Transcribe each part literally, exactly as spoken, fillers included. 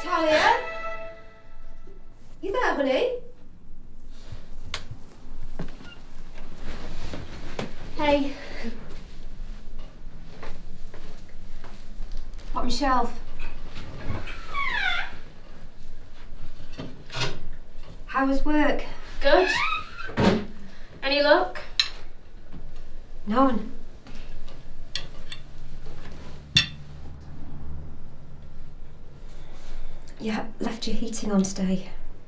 Talia? You there, honey? Hey. Bottom shelf. How was work? Good. Any luck? None. Yeah, left your heating on today.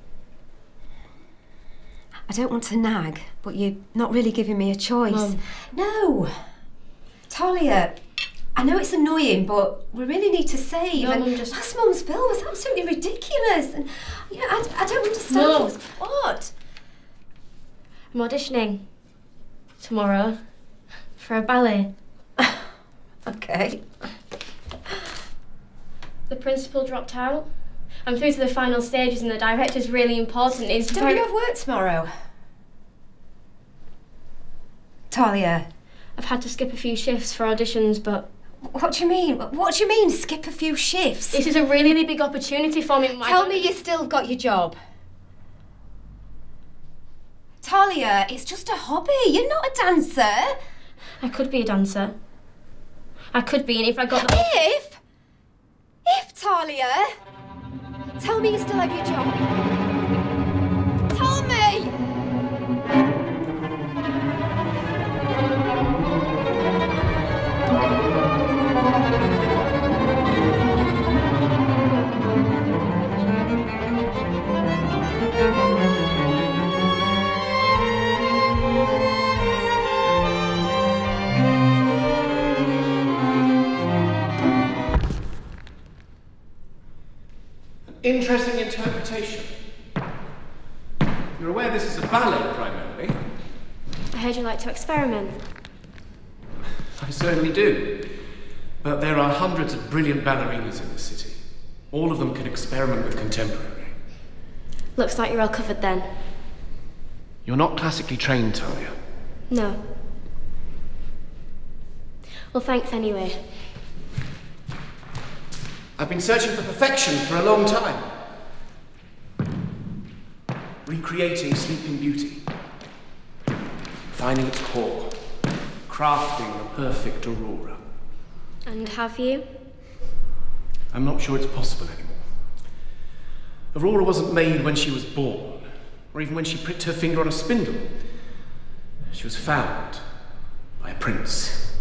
I don't want to nag, but you're not really giving me a choice. Mum. No! Talia, I know it's annoying, but we really need to save. No, and Mum, just... last month's bill was absolutely ridiculous. And, you know, I, I don't understand. Mum. What's, what? I'm auditioning tomorrow for a ballet. Okay. The principal dropped out. I'm through to the final stages and the director's really important. He's Don't very... you have work tomorrow? Talia. I've had to skip a few shifts for auditions, but... What do you mean? What do you mean, skip a few shifts? This is a really, really big opportunity for me. My Tell me you still got your job. Talia, it's just a hobby. You're not a dancer. I could be a dancer. I could be, and if I got the... If? If, Talia? Tell me you still have your job. Tell me! Interesting interpretation. You're aware this is a ballet, primarily? I heard you like to experiment. I certainly do. But there are hundreds of brilliant ballerinas in this city. All of them can experiment with contemporary. Looks like you're all covered then. You're not classically trained, Talia. No. Well, thanks anyway. I've been searching for perfection for a long time. Recreating Sleeping Beauty. Finding its core. Crafting the perfect aurora. And have you? I'm not sure it's possible anymore. Aurora wasn't made when she was born, or even when she pricked her finger on a spindle. She was found by a prince.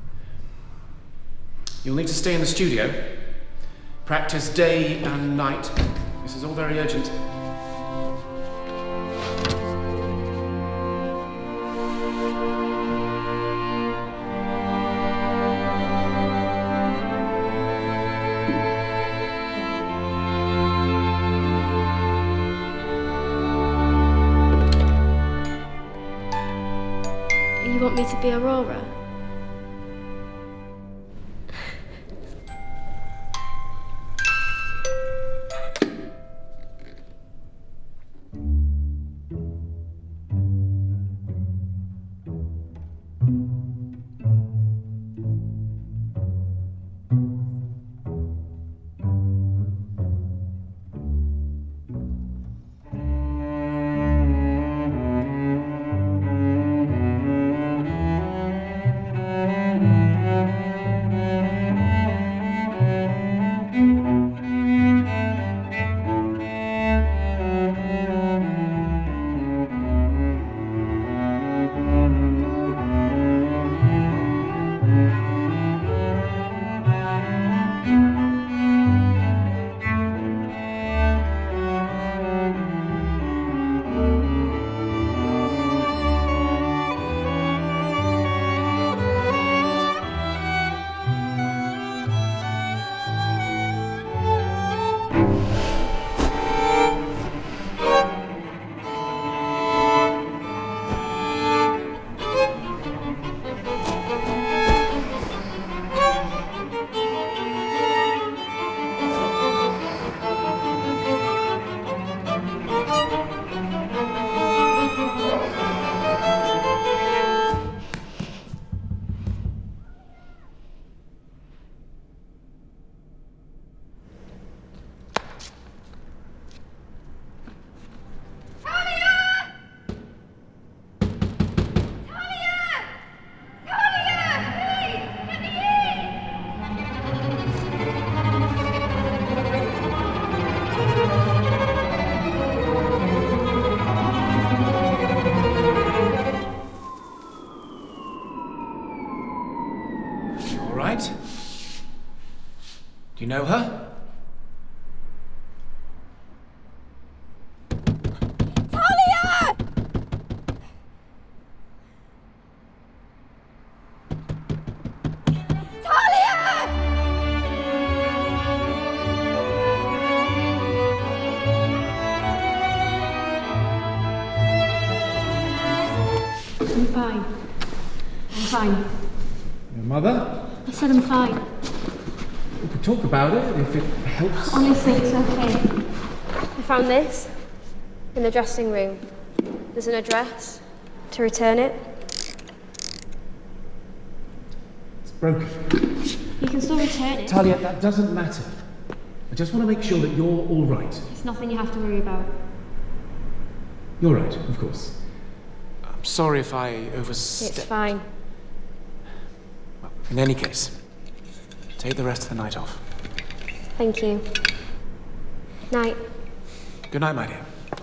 You'll need to stay in the studio. Practice day and night. This is all very urgent. You want me to be Aurora? know her? Talia! Talia! I'm fine. I'm fine. Your mother? I said I'm fine. We could talk about it if it helps. Honestly, it's okay. I found this in the dressing room. There's an address to return it. It's broken. You can still return it. Talia, that doesn't matter. I just want to make sure that you're all right. It's nothing you have to worry about. You're right, of course. I'm sorry if I overstepped. It's fine. Well, in any case, take the rest of the night off. Thank you. Night. Good night, my dear.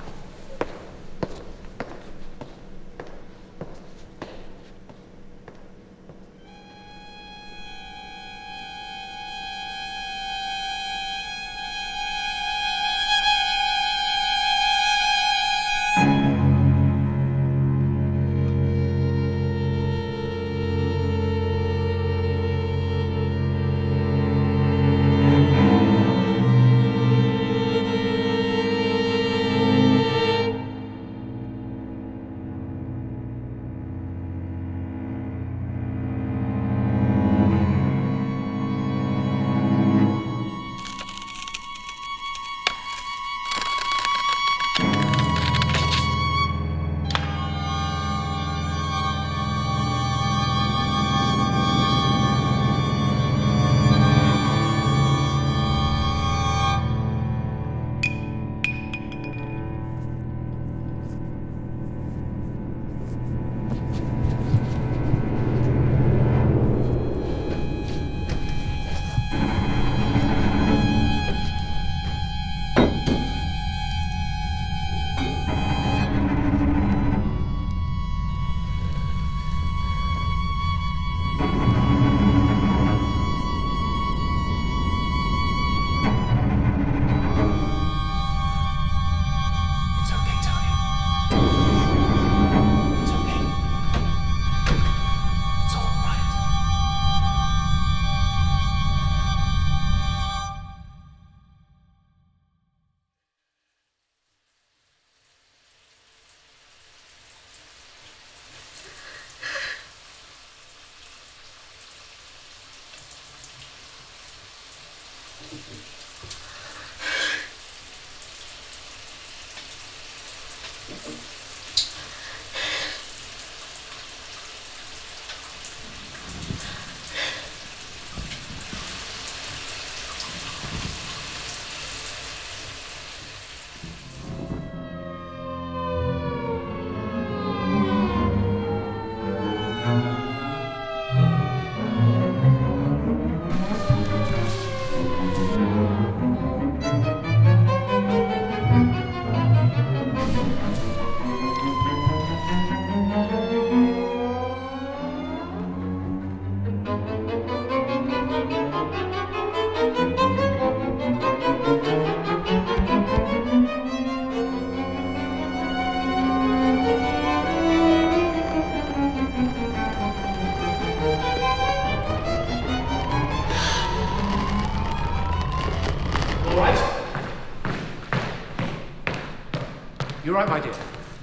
You're right, my dear.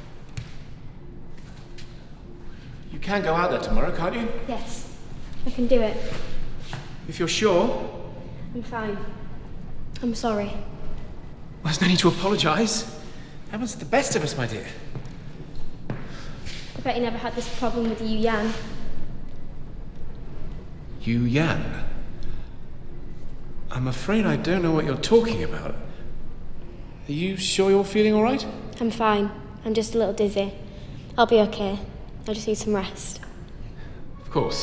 You can go out there tomorrow, can't you? Yes, I can do it. If you're sure. I'm fine. I'm sorry. Well, there's no need to apologise. That was the best of us, my dear. I bet you never had this problem with Yu Yan. Yu Yan? I'm afraid I don't know what you're talking about. Are you sure you're feeling all right? I'm fine. I'm just a little dizzy. I'll be okay. I just need some rest. Of course.